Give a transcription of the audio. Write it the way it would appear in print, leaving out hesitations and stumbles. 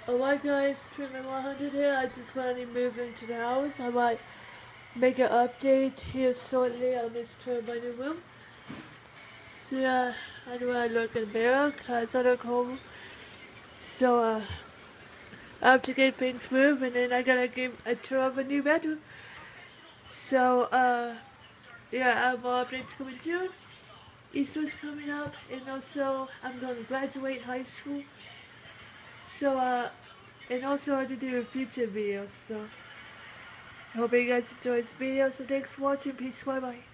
Alright guys, Treatment 100 here. I just finally moved into the house. I might make an update here shortly on this tour of my new room. So yeah, I know I look in the mirror because I look home. So I have to get things moved and then I gotta give a tour of a new bedroom. So yeah, I have more updates coming soon. Easter's coming up and also I'm gonna graduate high school. So and also I have to do future videos, so I hope you guys enjoy this video. So thanks for watching. Peace. Bye bye.